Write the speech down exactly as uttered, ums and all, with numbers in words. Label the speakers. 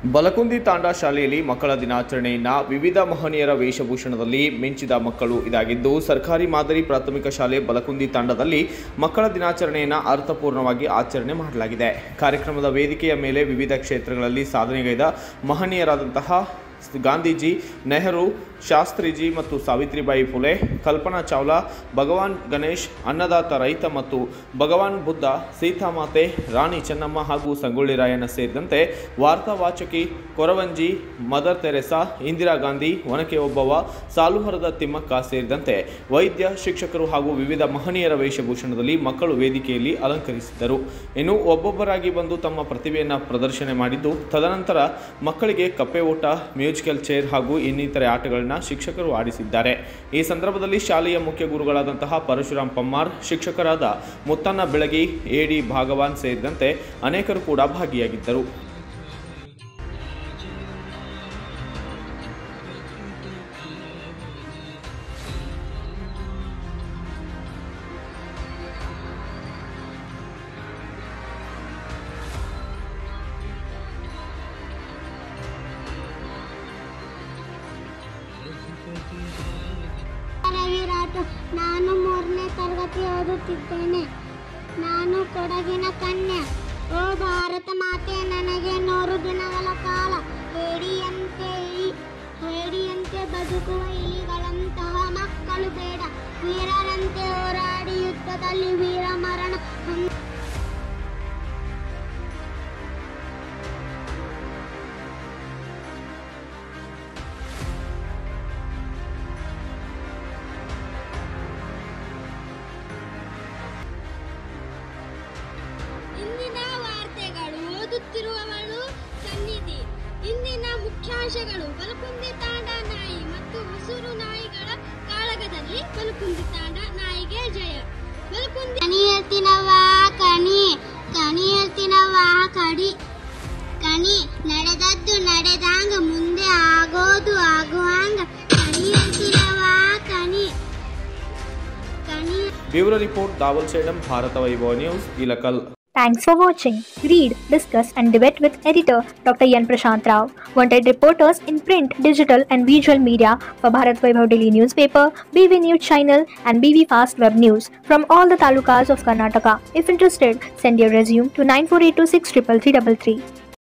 Speaker 1: ಬಲಕುಂದಿ ತಾಂಡಾ ಶಾಲೆಯಲ್ಲಿ ಮಕ್ಕಳ ದಿನಾಚರಣೆಯನ್ನು ವಿವಿಧ ಮಹನೀಯರ ವೇಷಭೂಷಣದಲ್ಲಿ ಮಿಂಚಿದ ಮಕ್ಕಳು ಇದಾಗಿದ್ದು, ಸರ್ಕಾರಿ ಮಾದರಿ ಪ್ರಾಥಮಿಕ ಶಾಲೆ ಬಲಕುಂದಿ ತಾಂಡಾದಲ್ಲಿ ಮಕ್ಕಳ ದಿನಾಚರಣೆಯನ್ನು ಅರ್ಥಪೂರ್ಣವಾಗಿ ಆಚರಣೆ ಮಾಡಲಾಗಿದೆ. ಕಾರ್ಯಕ್ರಮದ ವೇದಿಕೆಯ ಮೇಲೆ ವಿವಿಧ ಕ್ಷೇತ್ರಗಳಲ್ಲಿ ಸಾಧನೆಗೈದ ಮಹನೀಯರಾದಂತಹ ಗಾಂಧೀಜಿ, ನೆಹರು, ಶಾಸ್ತ್ರೀಜಿ ಮತ್ತು ಸಾವಿತ್ರಿಬಾಯಿ ಫುಲೆ, ಕಲ್ಪನಾ ಚಾವ್ಲಾ, ಭಗವಾನ್ ಗಣೇಶ್, ಅನ್ನದಾತ ರೈತ ಮತ್ತು ಭಗವಾನ್ ಬುದ್ಧ, ಸೀತಾಮಾತೆ, ರಾಣಿ ಚೆನ್ನಮ್ಮ ಹಾಗೂ ಸಂಗೊಳ್ಳಿ ರಾಯಣ್ಣ ಸೇರಿದಂತೆ ವಾರ್ತಾವಾಚಕಿ ಕೊರವಂಜಿ, ಮದರ್ ತೆರೆಸಾ, ಇಂದಿರಾ ಗಾಂಧಿ, ಒನಕೆ ಓಬವ್ವ, ಸಾಲುಮರದ ತಿಮ್ಮಕ್ಕ ಸೇರಿದಂತೆ ವೈದ್ಯ, ಶಿಕ್ಷಕರು ಹಾಗೂ ವಿವಿಧ ಮಹನೀಯರ ವೇಷಭೂಷಣದಲ್ಲಿ ಮಕ್ಕಳು ವೇದಿಕೆಯಲ್ಲಿ ಅಲಂಕರಿಸಿದ್ದರು. ಇನ್ನು ಒಬ್ಬೊಬ್ಬರಾಗಿ ಬಂದು ತಮ್ಮ ಪ್ರತಿಭೆಯನ್ನು ಪ್ರದರ್ಶನ ಮಾಡಿದ್ದು, ತದನಂತರ ಮಕ್ಕಳಿಗೆ ಕಪ್ಪೆ ಓಟ, ಮ್ಯೂಸಿಕಲ್ ಚೇರ್ ಹಾಗೂ ಇನ್ನಿತರೆ ಆಟಗಳನ್ನು ಶಿಕ್ಷಕರು ಆಡಿಸಿದ್ದಾರೆ. ಈ ಸಂದರ್ಭದಲ್ಲಿ ಶಾಲೆಯ ಮುಖ್ಯ ಗುರುಗಳಾದಂತಹ ಪರಶುರಾಮ್ ಪಮ್ಮಾರ್, ಶಿಕ್ಷಕರಾದ ಮುತ್ತಣ್ಣ ಬೆಳಗಿ, ಎಡಿ ಭಾಗವಾನ್ ಸೇರಿದಂತೆ ಅನೇಕರು ಕೂಡ ಭಾಗಿಯಾಗಿದ್ದರು.
Speaker 2: ನಾನು ಮೂರನೇ ತರಗತಿ ಓದುತ್ತಿದ್ದೇನೆ. ನಾನು ಕೊಡಗಿನ ಕನ್ಯೆ. ಓ ಭಾರತ ಮಾತೆ, ನನಗೆ ನೂರು ದಿನಗಳ ಕಾಲ ಹೇಡಿಯಂತೆ ಹೇಡಿಯಂತೆ ಬದುಕುವ ಇಲಿಗಳಂತಹ ಮಕ್ಕಳು ಬೇಡ. ವೀರರಂತೆ ಹೋರಾಡಿ ಯುದ್ಧದಲ್ಲಿ ವೀರ ಮರಣ ಓದುತ್ತಿರುವವಳು ಸನ್ನಿಧಿ. ಇಂದಿನ ಮುಖ್ಯಾಂಶಗಳು: ಬಲಕುಂದಿ ತಾಂಡಾ ನಾಯಿ ಮತ್ತು ಹಸುರು ನಾಯಿಗಳ ಕಾಳಗದಲ್ಲಿ ಬಲಕುಂದಿ ತಾಂಡಾ ನಾಯಿಗೆ ಜಯ. ಬಲಕುಂದಿ ಕಣಿ ಹೇಳ್ತೀನವ್ವ ಕಣಿ ಕಣಿ ಹೇಳ್ತೀನವ್ವ ಕಡಿ ಕಣಿ ನಡೆದದ್ದು ನಡೆದಂಗ ಮುಂದೆ ಆಗೋದು ಆಗುವಂಗ ಕಣಿ ಹೇಳ್ತೀನವ್ವ ಕಣಿ ಕಣಿ.
Speaker 1: Bureau report, Dawal Sedam, Bharata Vaibhava news, Ilkal.
Speaker 3: Thanks for watching. Read, discuss and debate with editor Doctor Yan Prashant Rao. Wanted reporters in print, digital and visual media for Bharat Vaibhav Daily Newspaper, B V News Channel and B V Fast Web News from all the talukas of Karnataka. If interested, send your resume to nine four eight two six three three three three.